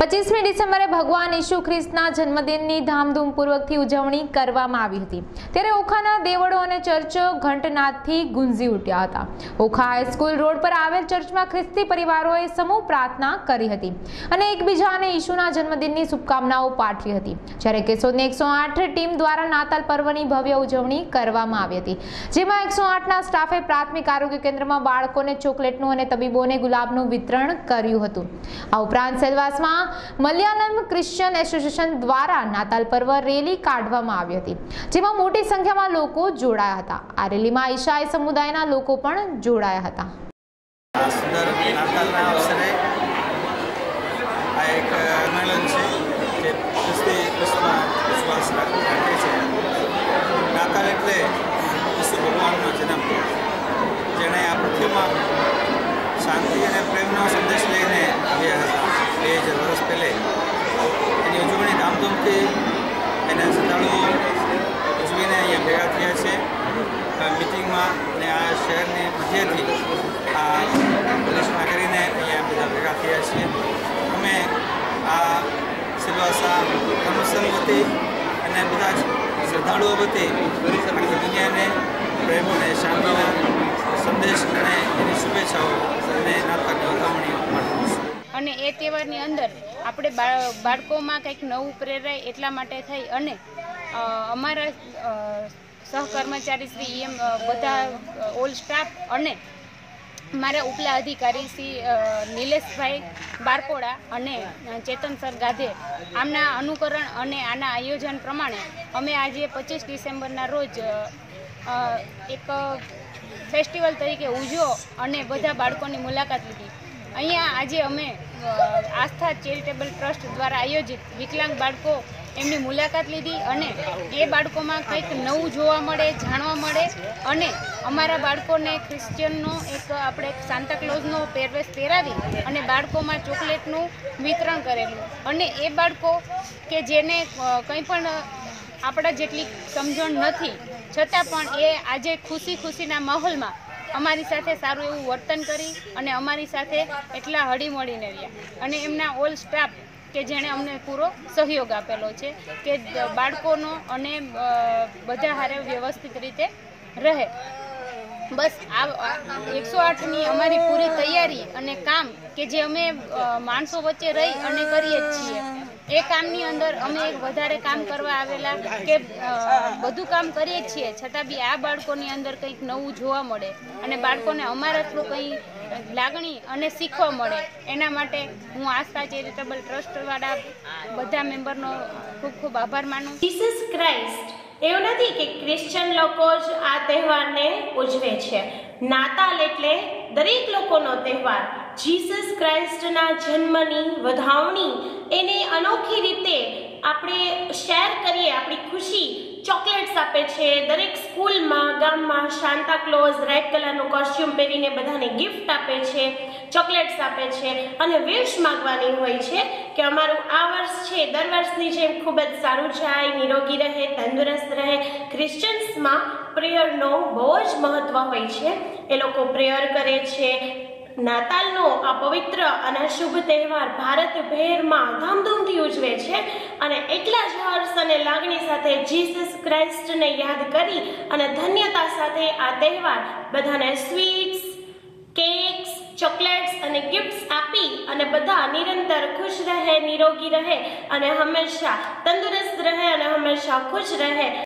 25મી ડિસેમ્બરે ભગવાન ઈસુ ખ્રિસ્તના જન્મદિનની ધામધૂમપૂર્વકથી ઉજવણી કરવામાં આવી હતી। ત્યારે ઓખાના દેવળો અને ચર્ચ ઘંટનાદથી ગુંજી ઉઠ્યા હતા। ઓખા હાઈસ્કૂલ રોડ પર આવેલ ચર્ચમાં ખ્રિસ્તી પરિવારોએ સમૂહ પ્રાર્થના કરી હતી અને એકબીજાને ઈસુના જન્મદિનની શુભકામનાઓ પાઠવી હતી। જ્યારે કેશોદની 108 ટીમ દ્વારા નાતાલ પર્વની ભવ્ય ઉજવણી કરવામાં આવી હતી, જેમાં 108ના સ્ટાફે પ્રાથમિક આરોગ્ય કેન્દ્રમાં બાળકોને ચોકલેટનું અને તબીબોને ગુલાબનું વિતરણ કર્યું હતું। આ ઉપરાંત સેલ્વાસમાં મલયાલમ ક્રિશ્ચિયન એસોસિએશન દ્વારા નાતાલ પર્વ રેલી કાઢવામાં આવી હતી, જેમાં મોટી સંખ્યામાં લોકો જોડાયા હતા। આ રેલીમાં ઈસાઈ સમુદાયના લોકો પણ જોડાયા હતા। નાતાલના અવસરે આ એક સંમેલન છે જે ક્રિસ્તીમાં વિશ્વાસ રાખે છે। નાતાલ એટલે ઈસુ ભગવાનનો જન્મ, જેણે આ પૃથ્વીમાં શાંતિ અને પ્રેમનો સંદેશ લઈને આવ્યા હતા। 2000 વર્ષ પહેલે એની ઉજવણી ધામધૂમથી એના શ્રદ્ધાળુઓ ઉજવીને અહીંયા ભેગા થયા છે મિટિંગમાં, અને આ શહેરની મધ્યથી આ પ્રદર્શના કરીને અહીંયા બધા ભેગા થયા છીએ। અમે આ સિલવાસા ધર્મસ્થળ વતી અને બધા જ શ્રદ્ધાળુઓ વતી આખી દુનિયાને પ્રેમ અને શાંતિના સંદેશ અને એની શુભેચ્છાઓ અને નાતાલની વધામણીઓ પાઠવું છું। અને એ તહેવારની અંદર આપણે બાળકોમાં કંઈક નવું પ્રેરાય એટલા માટે થઈ અને અમારા સહકર્મચારી શ્રી બધા ઓલ સ્ટાફ અને મારા ઉપલા અધિકારી શ્રી નિલેશભાઈ બારકોડા અને ચેતન સર ગાધે આમના અનુકરણ અને આના આયોજન પ્રમાણે અમે આજે 25 ડિસેમ્બરના રોજ એક ફેસ્ટિવલ તરીકે ઉજવ્યો અને બધા બાળકોની મુલાકાત લીધી। અહીંયા આજે અમે આસ્થા ચેરિટેબલ ટ્રસ્ટ દ્વારા આયોજિત વિકલાંગ બાળકો એમની મુલાકાત લીધી અને એ બાળકોમાં કંઈક નવું જોવા મળે, જાણવા મળે અને અમારા બાળકોને ક્રિશ્ચિયનનો આપણે સાન્તાક્લોઝનો પહેરવેશ પહેરાવી અને બાળકોમાં ચોકલેટનું વિતરણ કરેલું અને એ બાળકો કે જેને કંઈ પણ આપણા જેટલી સમજણ નથી છતાં પણ એ આજે ખુશીના માહોલમાં અમારી સાથે સારું એવું વર્તન કરી અને અમારી સાથે એટલા હળીમળીને રહ્યા અને એમના ઓલ સ્ટાફ કે જેણે અમને પૂરો સહયોગ આપેલો છે કે બાળકોનો અને બધા હારે વ્યવસ્થિત રીતે રહે। બસ આ 108ની અમારી પૂરી તૈયારી અને કામ કે જે અમે માણસો વચ્ચે રહી અને કરીએ જ છીએ, એ કામની અંદર અમે એક વધારે કામ કરવા આવેલા કે બધું કામ કરીએ છીએ છતાં બી આ બાળકોની અંદર કંઈક નવું જોવા મળે અને બાળકોને અમારા થ્રુ કંઈ લાગણી અને શીખવા મળે, એના માટે હું આસ્થા ચેરિટેબલ ટ્રસ્ટવાળા બધા મેમ્બરનો ખૂબ ખૂબ આભાર માનું। જીસસ ક્રાઇસ્ટ એવું નથી કે ક્રિશ્ચિયન લોકો જ આ તહેવારને ઉજવે છે। નાતાલ એટલે દરેક લોકોનો તહેવાર। જીસસ ક્રાઇસ્ટના જન્મની વધામણી એને અનોખી રીતે આપણે શેર કરીએ, આપણી ખુશી ચોકલેટ્સ આપે છે દરેક સ્કૂલમાં, ગામમાં સાન્તાક્લોઝ રેડ કલરનું કોસ્ટ્યુમ પહેરીને બધાને ગિફ્ટ આપે છે, ચોકલેટ્સ આપે છે અને વિશ માગવાની હોય છે કે અમારું આ વર્ષ છે દર વર્ષની જેમ ખૂબ જ સારું જાય, નિરોગી રહે, તંદુરસ્ત રહે। ક્રિશ્ચિયન્સમાં પ્રેયરનો બહુ જ મહત્વ હોય છે, એ લોકો પ્રેયર કરે છે। નાતાલનો આ પવિત્ર અને શુભ તહેવાર ભારતભરમાં ધામધૂમથી ઉજવે છે અને એટલા જ હર્ષ અને લાગણી સાથે જીસસ ક્રાઇસ્ટને યાદ કરી અને ધન્યતા સાથે આ તહેવાર બધાને સ્વીટ્સ, કેક્સ, ચોકલેટ્સ અને ગિફ્ટ્સ આપી અને બધા નિરંતર ખુશ રહે, નિરોગી રહે અને હંમેશા તંદુરસ્ત રહે અને હંમેશા ખુશ રહે।